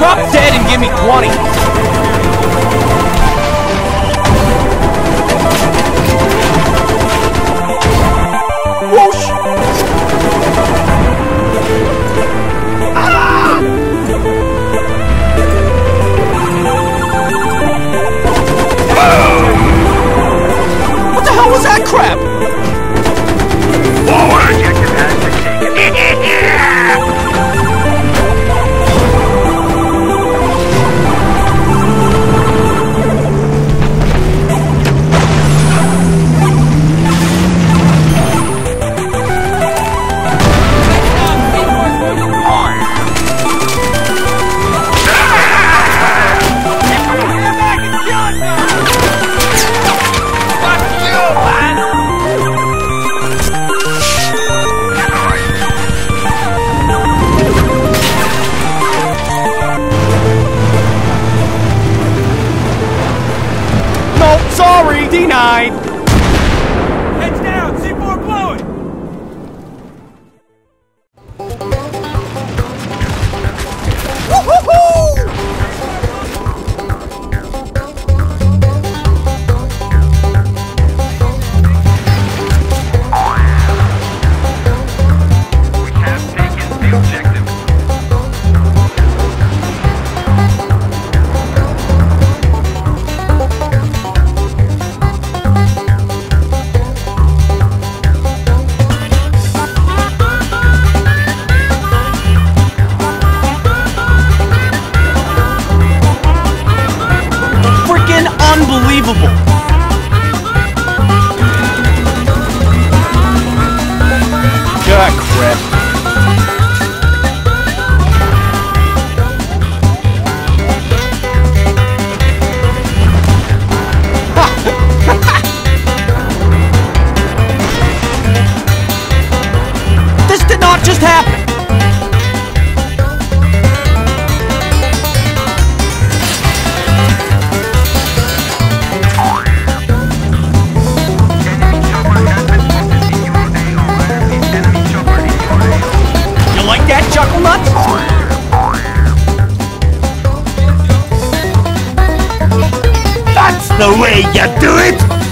Drop dead and give me 20. Whoosh! Ah! What the hell was that crap? Forward! Objective has been taken. Sorry, denied. Heads down, C4 blowing. Woo-hoo-hoo! We have taken the objective. Unbelievable! Ah, crap. This did not just happen! Like that, Chuckle Nuts? That's the way you do it!